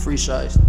Free Shiest.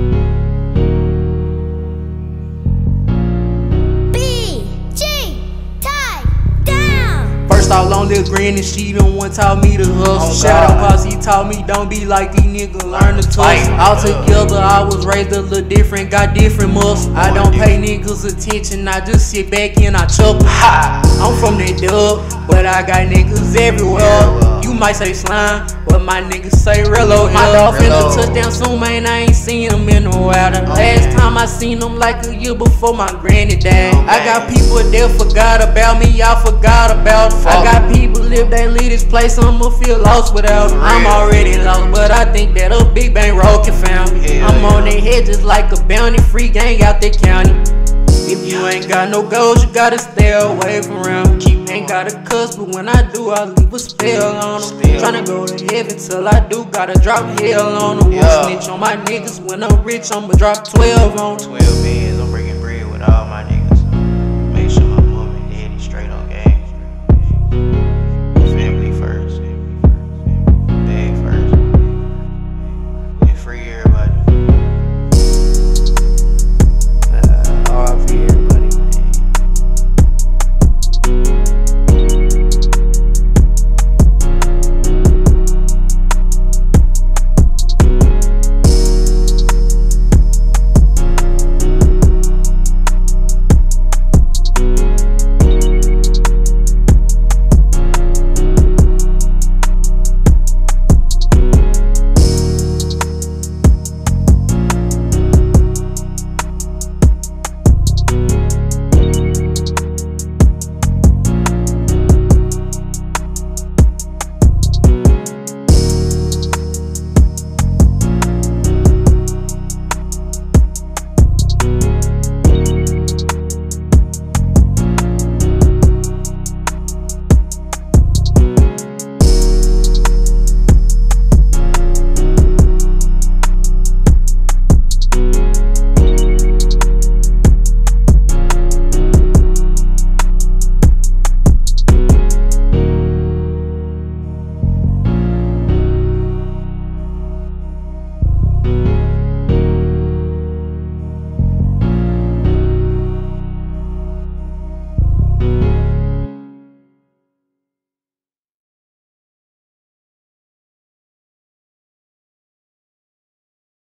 First off, long little granny, she the one taught me to hustle. Shout out Pops, he taught me don't be like these niggas, learn to tussle. All together, I was raised a little different, got different muscles. I don't pay niggas attention, I just sit back and I chuckle. I'm from that dub, but I got niggas everywhere. You might say slime, but my niggas say Rello. My dog finna touchdown soon, man, I ain't seen him in a while. The last time I seen him like a year before my granny died. I got people that forgot about me, y'all forgot about them. I got people if they leave this place, I'ma feel lost without them. I'm already lost, but I think that a big bang road can found me. I'm on their head just like a bounty, free gang out the county. If you ain't got no goals, you gotta stay away from around. Ain't got a cuss, but when I do, I leave a spell on them. Tryna go to heaven till I do, gotta drop hell on them. Won't snitch on my niggas, when I'm rich, I'ma drop 12 on them.